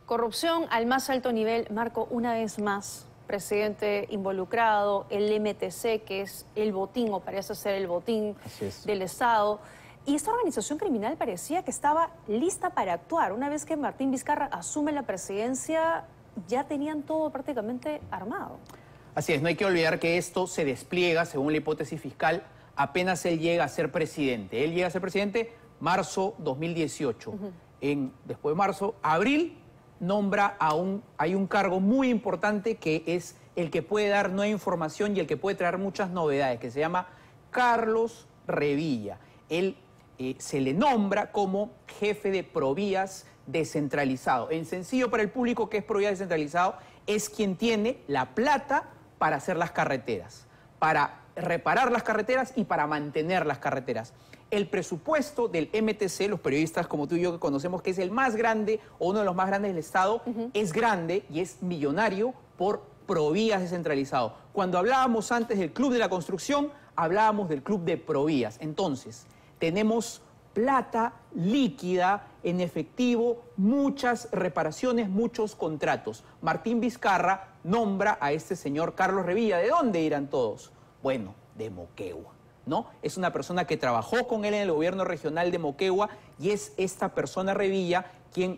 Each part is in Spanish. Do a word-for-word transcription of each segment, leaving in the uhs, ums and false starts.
Corrupción al más alto nivel. Marco, una vez más, presidente involucrado, el M T C, que es el botín, o parece ser el botín del Estado. Y esta organización criminal parecía que estaba lista para actuar. Una vez que Martín Vizcarra asume la presidencia, ya tenían todo prácticamente armado. Así es, no hay que olvidar que esto se despliega, según la hipótesis fiscal, apenas él llega a ser presidente. Él llega a ser presidente marzo dos mil dieciocho. Uh-huh. En, después de marzo, abril, nombra a un, hay un cargo muy importante que es el que puede dar nueva información y el que puede traer muchas novedades, que se llama Carlos Revilla. Él eh, se le nombra como jefe de Provías descentralizado. En sencillo para el público, que es Provías descentralizado, es quien tiene la plata para hacer las carreteras, para reparar las carreteras y para mantener las carreteras. El presupuesto del M T C, los periodistas como tú y yo que conocemos que es el más grande o uno de los más grandes del Estado, uh-huh. es grande y es millonario por Provías descentralizado. Cuando hablábamos antes del Club de la Construcción, hablábamos del Club de Provías. Entonces, tenemos plata líquida, en efectivo, muchas reparaciones, muchos contratos. Martín Vizcarra nombra a este señor Carlos Revilla. ¿De dónde irán todos? Bueno, de Moquegua, ¿no? Es una persona que trabajó con él en el gobierno regional de Moquegua y es esta persona Revilla quien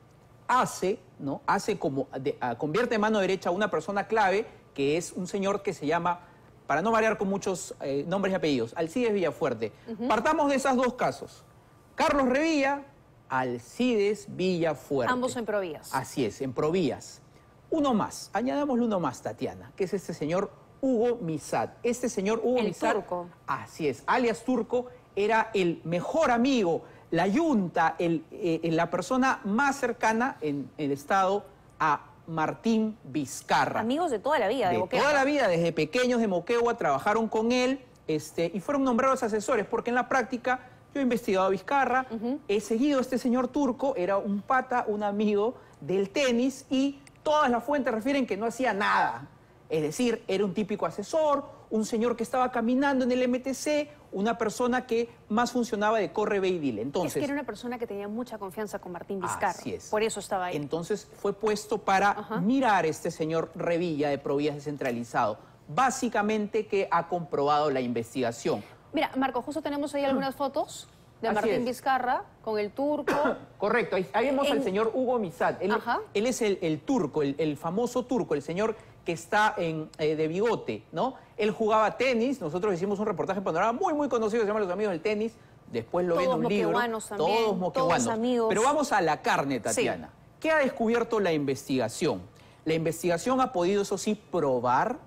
hace, ¿no? Hace como, de, uh, convierte en mano derecha a una persona clave que es un señor que se llama, para no variar con muchos eh, nombres y apellidos, Alcides Villafuerte. Uh-huh. Partamos de esos dos casos. Carlos Revilla, Alcides Villafuerte. Ambos en Provías. Así es, en Provías. Uno más, añadámosle uno más, Tatiana, que es este señor Hugo Mizat. Este señor Hugo el Mizat, Turco. Así es, alias Turco, era el mejor amigo, la yunta, el, eh, la persona más cercana en el Estado a Martín Vizcarra. Amigos de toda la vida de, de Moquegua. toda la vida, desde pequeños de Moquegua, trabajaron con él este, y fueron nombrados asesores, porque en la práctica yo he investigado a Vizcarra, uh-huh. he seguido a este señor Turco, era un pata, un amigo del tenis y todas las fuentes refieren que no hacía nada. Es decir, era un típico asesor, un señor que estaba caminando en el M T C, una persona que más funcionaba de corre, ve y dile. Entonces, es que era una persona que tenía mucha confianza con Martín Vizcarra. Así es. Por eso estaba ahí. Entonces fue puesto para Ajá. mirar este señor Revilla de Provías descentralizado. Básicamente que ha comprobado la investigación. Mira, Marco, justo tenemos ahí algunas fotos de Así Martín es. Vizcarra con el Turco. Correcto, ahí, ahí vemos en... al señor Hugo Mizat. Él, él es el, el turco, el, el famoso turco, el señor que está en, eh, de bigote, ¿no? Él jugaba tenis, nosotros hicimos un reportaje en Panorama muy, muy conocido, se llama Los Amigos del Tenis, después lo ven en un libro. También, todos moqueguanos. Todos amigos. Pero vamos a la carne, Tatiana. Sí. ¿Qué ha descubierto la investigación? La investigación ha podido, eso sí, probar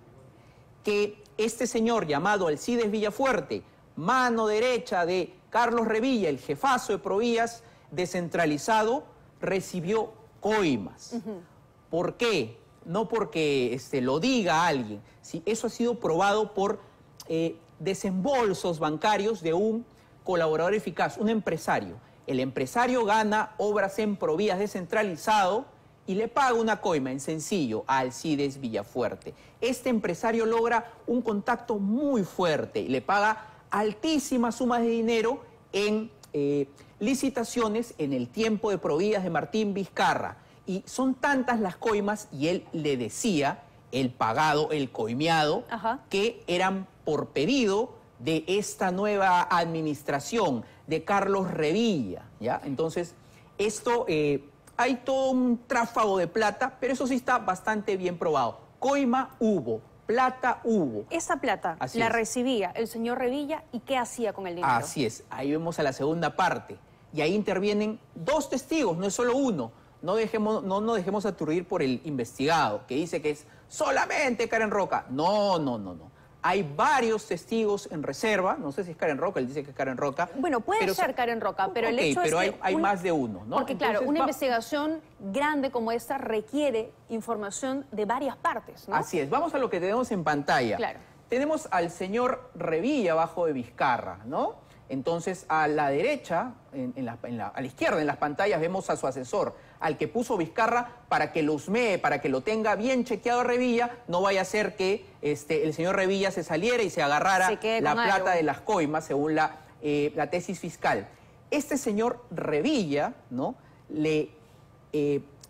que este señor llamado Alcides Villafuerte, mano derecha de Carlos Revilla, el jefazo de Provías descentralizado, recibió coimas. Uh-huh. ¿Por qué? No porque este, lo diga alguien, ¿sí? Eso ha sido probado por eh, desembolsos bancarios de un colaborador eficaz, un empresario. El empresario gana obras en Provías descentralizado y le paga una coima, en sencillo, a Alcides Villafuerte. Este empresario logra un contacto muy fuerte y le paga altísimas sumas de dinero en eh, licitaciones en el tiempo de Provías de Martín Vizcarra. Y son tantas las coimas, y él le decía, el pagado, el coimeado, Ajá. que eran por pedido de esta nueva administración, de Carlos Revilla, ¿ya? Entonces, esto, eh, hay todo un tráfago de plata, pero eso sí está bastante bien probado. Coima hubo, plata hubo. Esa plata Así la es. recibía el señor Revilla, ¿y qué hacía con el dinero? Así es, ahí vemos a la segunda parte, y ahí intervienen dos testigos, no es solo uno. No dejemos, no nos dejemos aturdir por el investigado, que dice que es solamente Karen Roca. No, no, no, no. Hay varios testigos en reserva. No sé si es Karen Roca, él dice que es Karen Roca. Bueno, puede pero, ser Karen Roca, pero okay, el hecho pero es hay, que... hay un, más de uno, ¿no? Porque Entonces, claro, una va... investigación grande como esta requiere información de varias partes, ¿no? Así es. Vamos a lo que tenemos en pantalla. Claro. Tenemos al señor Revilla abajo de Vizcarra, ¿no? Entonces, a la derecha, en, en la, en la, a la izquierda en las pantallas vemos a su asesor, al que puso Vizcarra para que lo husmee, para que lo tenga bien chequeado a Revilla, no vaya a ser que este, el señor Revilla se saliera y se agarrara se la plata algo. de las coimas, según la, eh, la tesis fiscal. Este señor Revilla, ¿no? Le, eh,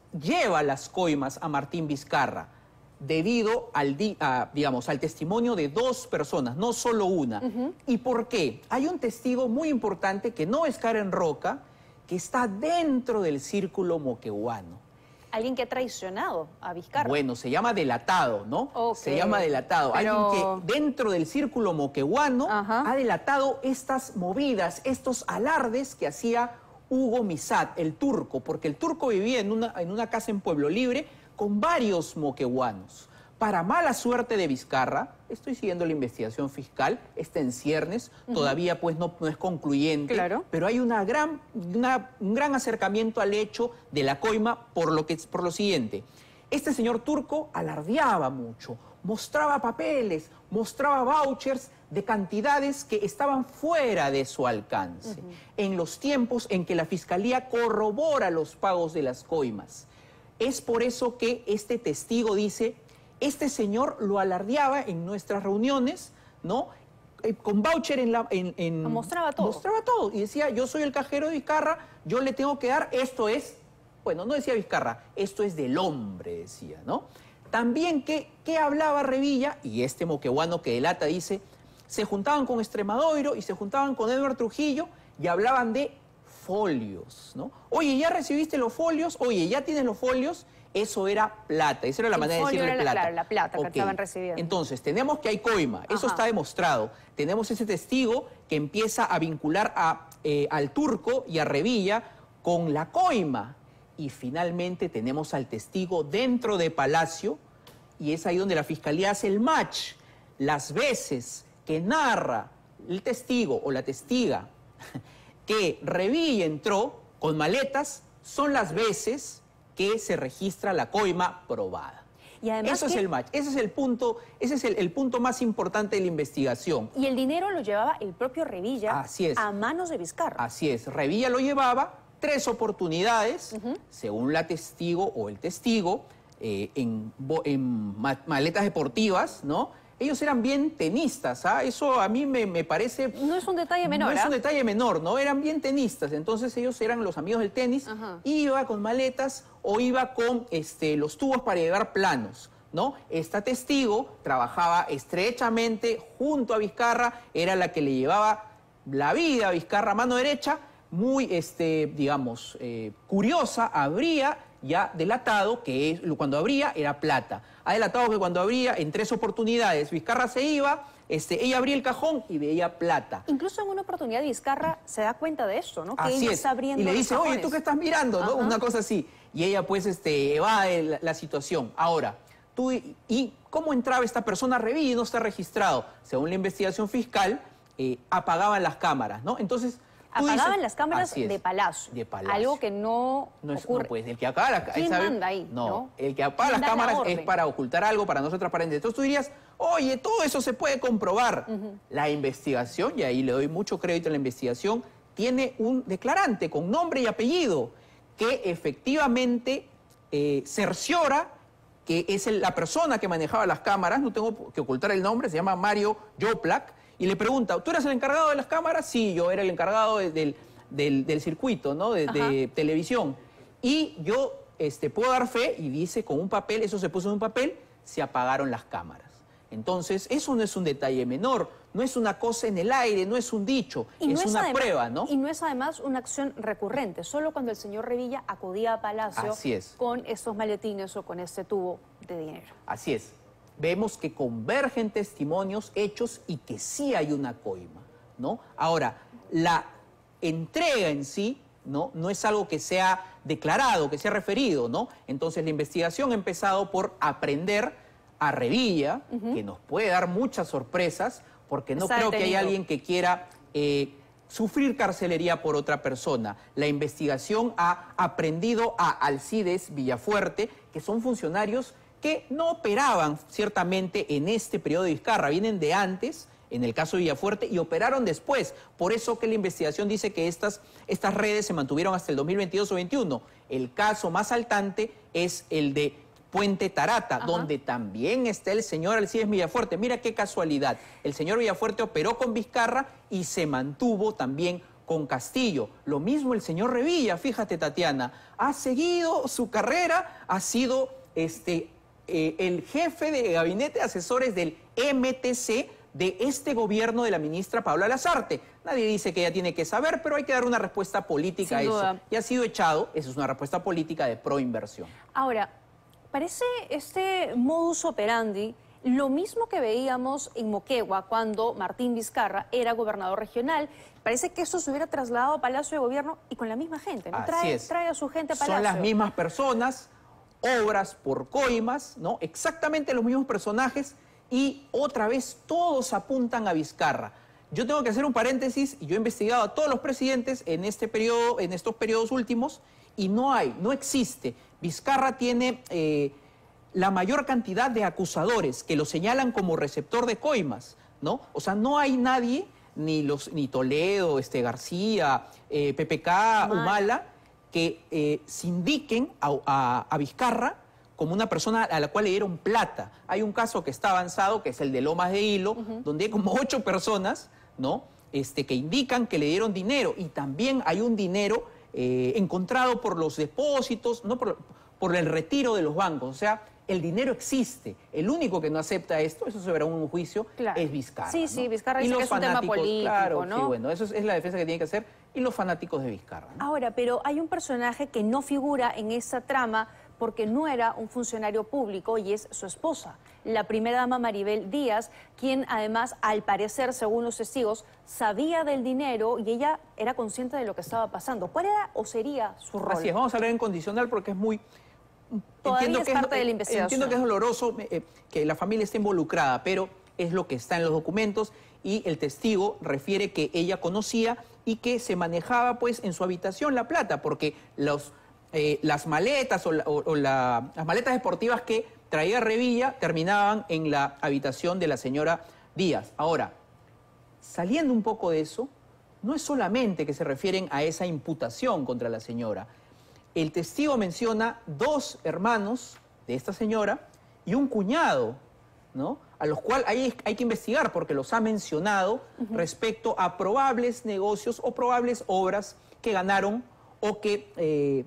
lleva las coimas a Martín Vizcarra debido al, di, a, digamos, al testimonio de dos personas, no solo una. Uh-huh. ¿Y por qué? Hay un testigo muy importante que no es Karen Roca, que está dentro del círculo moqueguano. Alguien que ha traicionado a Vizcarra. Bueno, se llama delatado, ¿no? Okay. Se llama delatado. Pero... Alguien que dentro del círculo moqueguano uh-huh. ha delatado estas movidas, estos alardes que hacía Hugo Misat, el turco, porque el turco vivía en una, en una casa en Pueblo Libre con varios moqueguanos. Para mala suerte de Vizcarra, estoy siguiendo la investigación fiscal, está en ciernes, uh-huh. todavía pues no, no es concluyente, claro. pero hay una gran, una, un gran acercamiento al hecho de la coima por lo, que, por lo siguiente. Este señor turco alardeaba mucho, mostraba papeles, mostraba vouchers de cantidades que estaban fuera de su alcance, uh-huh. en los tiempos en que la Fiscalía corrobora los pagos de las coimas. Es por eso que este testigo dice, este señor lo alardeaba en nuestras reuniones, ¿no? Eh, con voucher en la... En, en, mostraba todo. Mostraba todo. Y decía, yo soy el cajero de Vizcarra, yo le tengo que dar, esto es... Bueno, no decía Vizcarra, esto es del hombre, decía, ¿no? También, ¿qué, qué hablaba Revilla? Y este moqueguano que delata dice, se juntaban con Extremadoiro y se juntaban con Edward Trujillo y hablaban de folios, ¿no? Oye, ¿ya recibiste los folios? Oye, ¿ya tienes los folios? Eso era plata, esa era la el manera de decirle era plata. La, claro, la plata okay. que estaban recibiendo. Entonces, tenemos que hay coima, eso Ajá. está demostrado. Tenemos ese testigo que empieza a vincular a, eh, al turco y a Revilla con la coima. Y finalmente tenemos al testigo dentro de Palacio, y es ahí donde la Fiscalía hace el match. Las veces que narra el testigo o la testiga que Revilla entró con maletas son las veces que se registra la coima probada. Y además Eso que... es el match, ese es el punto, ese es el, el punto más importante de la investigación. Y el dinero lo llevaba el propio Revilla Así es. a manos de Vizcarra. Así es, Revilla lo llevaba tres oportunidades, uh-huh. según la testigo o el testigo, eh, en, en maletas deportivas, ¿no? Ellos eran bien tenistas, ¿ah? Eso a mí me, me parece... No es un detalle menor, No es ¿eh? un detalle menor, ¿no? Eran bien tenistas, entonces ellos eran los amigos del tenis, uh-huh. iba con maletas o iba con este, los tubos para llevar planos, ¿no? Esta testigo trabajaba estrechamente junto a Vizcarra, era la que le llevaba la vida a Vizcarra, mano derecha, muy, este, digamos, eh, curiosa, abría... ya delatado que es, cuando abría era plata. Ha delatado que cuando abría en tres oportunidades Vizcarra se iba, este, ella abría el cajón y veía plata. Incluso en una oportunidad Vizcarra se da cuenta de eso, ¿no? Que así ella es. está abriendo y le los dice, cajones. oye, ¿tú qué estás mirando? ¿No? Una cosa así. Y ella pues este, evade la, la situación. Ahora, tú, ¿y cómo entraba esta persona a Revilla y no está registrado? Según la investigación fiscal, eh, apagaban las cámaras, ¿no? Entonces... Apagaban dices, las cámaras de Palacio, de Palacio. Algo que no, no es, ocurre. No, pues el que apaga las ¿Quién cámaras... manda ahí? No, ¿no? el que apaga las cámaras la es para ocultar algo, para no ser transparente. Entonces tú dirías, oye, todo eso se puede comprobar. Uh-huh. La investigación, y ahí le doy mucho crédito a la investigación, tiene un declarante con nombre y apellido que efectivamente eh, cerciora que es el, la persona que manejaba las cámaras, no tengo que ocultar el nombre, se llama Mario Joplak, y le pregunta, ¿tú eras el encargado de las cámaras? Sí, yo era el encargado de, del... Del, del circuito, ¿no? De, de televisión. Y yo este, puedo dar fe, y dice con un papel, eso se puso en un papel, se apagaron las cámaras. Entonces, eso no es un detalle menor, no es una cosa en el aire, no es un dicho, y es no una es además, prueba, ¿no? Y no es además una acción recurrente, solo cuando el señor Revilla acudía a Palacio Así es. con estos maletines o con este tubo de dinero. Así es. Vemos que convergen testimonios, hechos, y que sí hay una coima, ¿no? Ahora, la entrega en sí, ¿no? No es algo que sea declarado, que sea referido, ¿no? Entonces la investigación ha empezado por aprender a Revilla, uh-huh. que nos puede dar muchas sorpresas, porque no Está creo detenido. que haya alguien que quiera eh, sufrir carcelería por otra persona. La investigación ha aprendido a Alcides Villafuerte, que son funcionarios que no operaban ciertamente en este periodo de Vizcarra, vienen de antes, en el caso de Villafuerte, y operaron después. Por eso que la investigación dice que estas, estas redes se mantuvieron hasta el dos mil veintidós o veintiuno. El caso más saltante es el de Puente Tarata, Ajá. donde también está el señor Alcides Villafuerte. Mira qué casualidad. El señor Villafuerte operó con Vizcarra y se mantuvo también con Castillo. Lo mismo el señor Revilla, fíjate, Tatiana, ha seguido su carrera, ha sido este, eh, el jefe de gabinete de asesores del M T C de este gobierno de la ministra Paola Lazarte. Nadie dice que ella tiene que saber, pero hay que dar una respuesta política a eso. Y ha sido echado, eso es una respuesta política de proinversión. Ahora, parece este modus operandi lo mismo que veíamos en Moquegua cuando Martín Vizcarra era gobernador regional. Parece que eso se hubiera trasladado a Palacio de Gobierno y con la misma gente, ¿no? Así Trae, es. trae a su gente a Palacio. Son las mismas personas, obras por coimas, ¿no? Exactamente los mismos personajes y otra vez todos apuntan a Vizcarra. Yo tengo que hacer un paréntesis y yo he investigado a todos los presidentes en este periodo, en estos periodos últimos y no hay, no existe. Vizcarra tiene eh, la mayor cantidad de acusadores que lo señalan como receptor de coimas, ¿no? O sea, no hay nadie, ni, los, ni Toledo, este, García, eh, P P K, Humala, Humala que eh, sindiquen a, a, a Vizcarra como una persona a la cual le dieron plata. Hay un caso que está avanzado, que es el de Lomas de Hilo, uh-huh. donde hay como ocho personas, ¿no? Este, que indican que le dieron dinero. Y también hay un dinero eh, encontrado por los depósitos, no por, por el retiro de los bancos. O sea, el dinero existe. El único que no acepta esto, eso se verá en un juicio, claro. es Vizcarra. Sí, ¿no? sí, Vizcarra dice que es un tema político, claro, ¿no? Sí, bueno, eso es, es la defensa que tiene que hacer. Y los fanáticos de Vizcarra, ¿no? Ahora, pero hay un personaje que no figura en esa trama porque no era un funcionario público y es su esposa, la primera dama Maribel Díaz, quien además, al parecer, según los testigos, sabía del dinero y ella era consciente de lo que estaba pasando. ¿Cuál era o sería su rol? Así es, vamos a hablar en condicional porque es muy... Todavía entiendo es que parte es, de la investigación. Entiendo que es doloroso eh, que la familia esté involucrada, pero es lo que está en los documentos y el testigo refiere que ella conocía y que se manejaba pues en su habitación la plata, porque los... Eh, las maletas o, la, o, o la, las maletas deportivas que traía Revilla terminaban en la habitación de la señora Díaz. Ahora, saliendo un poco de eso, no es solamente que se refieren a esa imputación contra la señora. El testigo menciona dos hermanos de esta señora y un cuñado, ¿no? A los cuales hay, hay que investigar porque los ha mencionado uh-huh. respecto a probables negocios o probables obras que ganaron o que... Eh,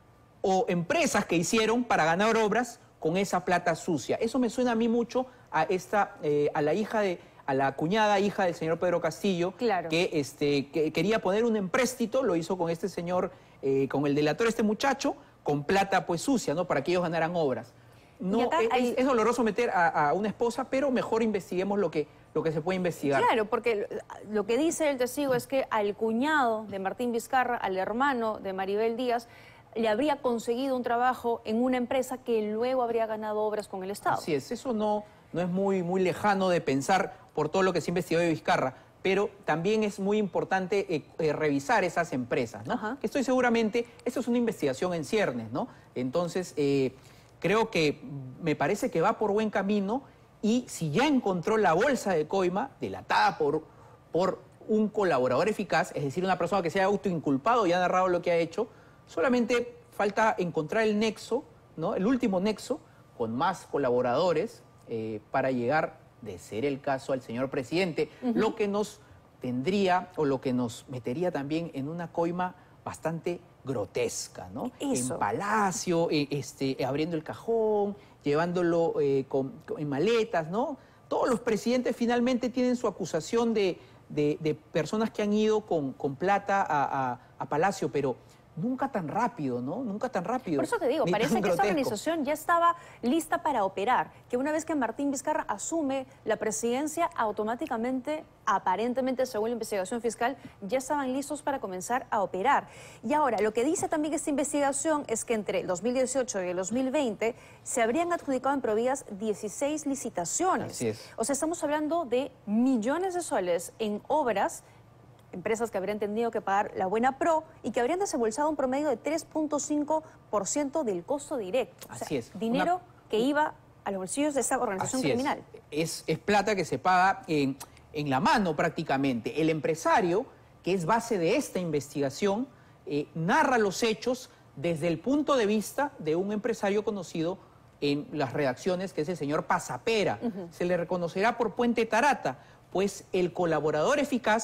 o empresas que hicieron para ganar obras con esa plata sucia. Eso me suena a mí mucho a esta, eh, a la hija de, a la cuñada hija del señor Pedro Castillo, claro. que, este, que quería poner un empréstito, lo hizo con este señor, eh, con el delator, este muchacho, con plata pues sucia, ¿no? Para que ellos ganaran obras. No, es, hay... es doloroso meter a, a una esposa, pero mejor investiguemos lo que, lo que se puede investigar. Claro, porque lo que dice el testigo es que al cuñado de Martín Vizcarra, al hermano de Maribel Díaz, le habría conseguido un trabajo en una empresa que luego habría ganado obras con el Estado. Así es, eso no, no es muy, muy lejano de pensar por todo lo que se investigó de Vizcarra, pero también es muy importante eh, eh, revisar esas empresas, ¿no? Ajá. Que estoy seguramente, esto es una investigación en ciernes, ¿no? Entonces, eh, creo que me parece que va por buen camino y si ya encontró la bolsa de coima delatada por, por un colaborador eficaz, es decir, una persona que se haya autoinculpado y ha narrado lo que ha hecho, solamente falta encontrar el nexo, ¿no? El último nexo, con más colaboradores eh, para llegar, de ser el caso, al señor presidente, uh-huh. lo que nos tendría o lo que nos metería también en una coima bastante grotesca, ¿no? Eso. En Palacio, eh, este, abriendo el cajón, llevándolo eh, con, con, en maletas, ¿no? Todos los presidentes finalmente tienen su acusación de, de, de personas que han ido con, con plata a, a, a Palacio, pero... Nunca tan rápido, ¿no? Nunca tan rápido. Por eso te digo, parece que esta organización ya estaba lista para operar, que una vez que Martín Vizcarra asume la presidencia, automáticamente, aparentemente, según la investigación fiscal, ya estaban listos para comenzar a operar. Y ahora, lo que dice también esta investigación es que entre el dos mil dieciocho y el dos mil veinte se habrían adjudicado en Provías dieciséis licitaciones. Así es. O sea, estamos hablando de millones de soles en obras, empresas que habrían tenido que pagar la buena pro y que habrían desembolsado un promedio de tres punto cinco por ciento del costo directo. O sea, Así es. Dinero Una... que iba a los bolsillos de esa organización Así criminal. Es. Es, es plata que se paga en, en la mano prácticamente. El empresario, que es base de esta investigación, eh, narra los hechos desde el punto de vista de un empresario conocido en las redacciones, que es el señor Pasapera. Uh-huh. Se le reconocerá por Puente Tarata, pues el colaborador eficaz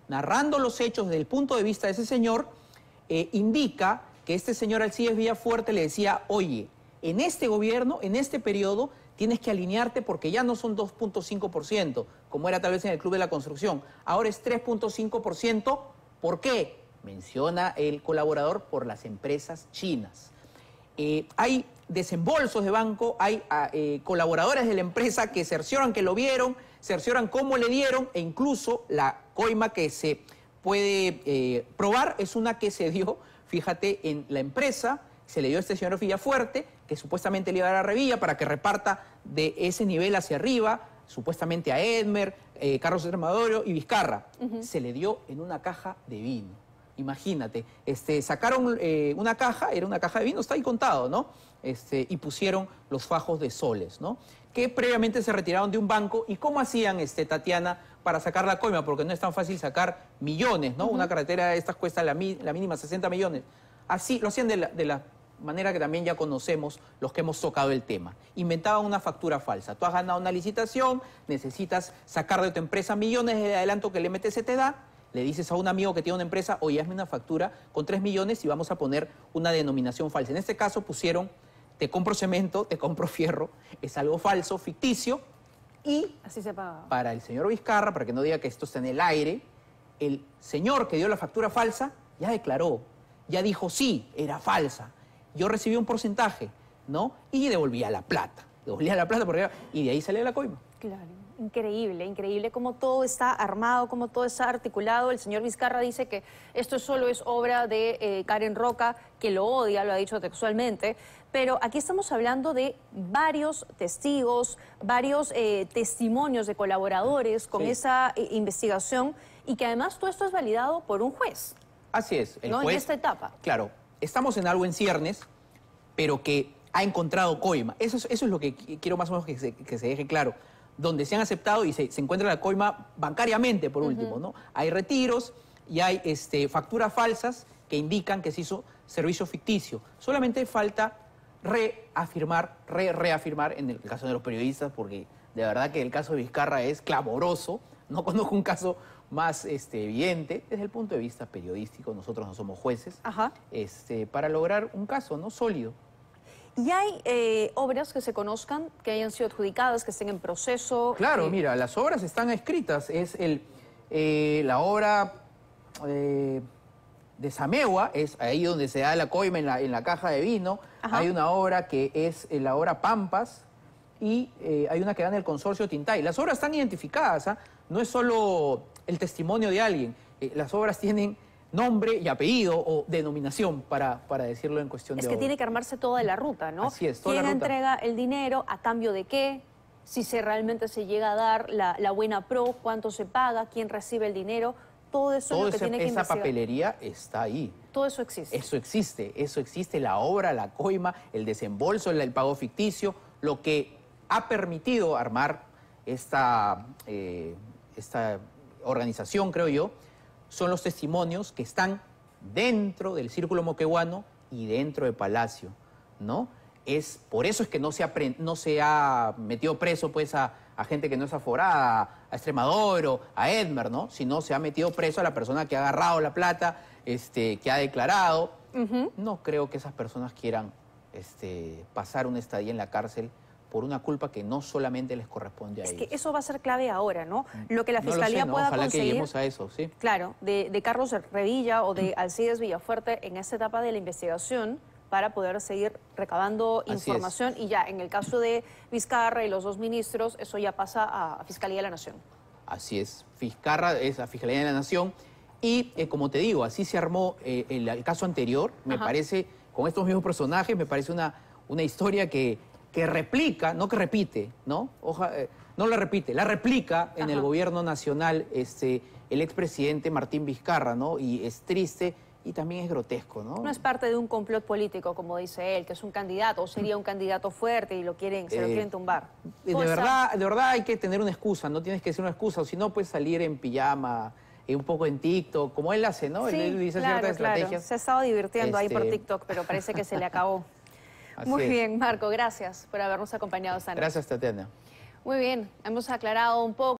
narrando los hechos desde el punto de vista de ese señor, eh, indica que este señor Alcides Villafuerte le decía, oye, en este gobierno, en este periodo, tienes que alinearte porque ya no son dos punto cinco por ciento, como era tal vez en el Club de la Construcción, ahora es tres punto cinco por ciento. ¿Por qué? Menciona el colaborador por las empresas chinas. Eh, hay desembolsos de banco, hay eh, colaboradores de la empresa que cercioran que lo vieron, cercioran cómo le dieron, e incluso la coima que se puede eh, probar es una que se dio, fíjate, en la empresa, se le dio a este señor Villafuerte, que supuestamente le iba a dar a Revilla para que reparta de ese nivel hacia arriba, supuestamente a Edmer, eh, Carlos Extremadura y Vizcarra. Uh-huh. Se le dio en una caja de vino. Imagínate, este, sacaron eh, una caja, era una caja de vino, está ahí contado, ¿no? Este, y pusieron los fajos de soles, ¿no? Que previamente se retiraron de un banco. ¿Y cómo hacían, este, Tatiana, para sacar la coima? Porque no es tan fácil sacar millones, ¿no? Uh-huh. Una carretera de estas cuesta la, la mínima sesenta millones. Así lo hacían de la, de la manera que también ya conocemos los que hemos tocado el tema. Inventaban una factura falsa. Tú has ganado una licitación, necesitas sacar de tu empresa millones de adelanto que el M T C te da, le dices a un amigo que tiene una empresa, oye, hazme una factura con tres millones y vamos a poner una denominación falsa. En este caso pusieron, te compro cemento, te compro fierro, es algo falso, ficticio, y así se paga. Para el señor Vizcarra, para que no diga que esto está en el aire, el señor que dio la factura falsa ya declaró, ya dijo, sí, era falsa. Yo recibí un porcentaje, ¿no? Y devolvía la plata. Devolvía la plata porque, y de ahí salía la coima. Claro, increíble, increíble cómo todo está armado, cómo todo está articulado. El señor Vizcarra dice que esto solo es obra de eh, Karen Roca, que lo odia, lo ha dicho textualmente. Pero aquí estamos hablando de varios testigos, varios eh, testimonios de colaboradores con sí. esa eh, investigación, y que además todo esto es validado por un juez. Así es. El ¿no? juez, en esta etapa. Claro. Estamos en algo en ciernes, pero que ha encontrado coima. Eso es, eso es lo que quiero más o menos que se, que se deje claro. Donde se han aceptado y se, se encuentra la coima bancariamente, por último, uh-huh. ¿no? Hay retiros y hay este, facturas falsas que indican que se hizo servicio ficticio. Solamente falta reafirmar, re reafirmar en el caso de los periodistas, porque de verdad que el caso de Vizcarra es clamoroso. No conozco un caso más este, evidente desde el punto de vista periodístico. Nosotros no somos jueces. Ajá. Este, para lograr un caso, ¿no? Sólido. ¿Y hay eh, obras que se conozcan, que hayan sido adjudicadas, que estén en proceso? Claro, eh... mira, las obras están escritas. Es el, eh, la obra eh, de Samegua, es ahí donde se da la coima en la, en la caja de vino. Ajá. Hay una obra que es eh, la obra Pampas, y eh, hay una que da en el consorcio Tintay. Las obras están identificadas, ¿ah? No es solo el testimonio de alguien. Eh, las obras tienen nombre y apellido o denominación, para, para decirlo en cuestión es de que obra. Tiene que armarse toda la ruta, ¿no? Así es, toda ¿Quién la ruta. entrega el dinero? ¿A cambio de qué? Si se realmente se llega a dar la, la buena pro, ¿cuánto se paga? ¿Quién recibe el dinero? Todo eso Todo es lo que ese, tiene que esa investigar. papelería está ahí. Todo eso existe. Eso existe, eso existe, la obra, la coima, el desembolso, el, el pago ficticio, lo que ha permitido armar esta, eh, esta organización, creo yo, son los testimonios que están dentro del Círculo Moquegüano y dentro de Palacio, ¿no? Es, por eso es que no se ha, no se ha metido preso pues, a, a gente que no es aforada, a Extremadura, a Edmer, ¿no? Sino se ha metido preso a la persona que ha agarrado la plata, este, que ha declarado. Uh-huh. No creo que esas personas quieran este, pasar una estadía en la cárcel por una culpa que no solamente les corresponde a es ellos. Es que eso va a ser clave ahora, ¿no? Lo que la no Fiscalía sé, ¿no? pueda Ojalá conseguir... que lleguemos a eso, sí. Claro, de, de Carlos Revilla o de Alcides Villafuerte en esta etapa de la investigación, para poder seguir recabando Así información. Es. Y ya, en el caso de Vizcarra y los dos ministros, eso ya pasa a Fiscalía de la Nación. Así es. Vizcarra es a Fiscalía de la Nación. Y, eh, como te digo, así se armó eh, el, el caso anterior. Me Ajá. parece, con estos mismos personajes, me parece una, una historia que... que replica, no que repite, ¿no? Oja, eh, no la repite, la replica en Ajá. el gobierno nacional este, el expresidente Martín Vizcarra, ¿no? Y es triste y también es grotesco, ¿no? No es parte de un complot político, como dice él, que es un candidato, o sería un candidato fuerte y lo quieren, se eh, lo quieren tumbar. De verdad, de verdad hay que tener una excusa, no tienes que decir una excusa, o si no puedes salir en pijama, eh, un poco en TikTok, como él hace, ¿no? Sí, él, él dice claro, ciertas claro. estrategias. Se ha estado divirtiendo este... ahí por TikTok, pero parece que se le acabó. Así Muy es. bien, Marco, gracias por habernos acompañado esta noche. Gracias, Tatiana. Muy bien, hemos aclarado un poco.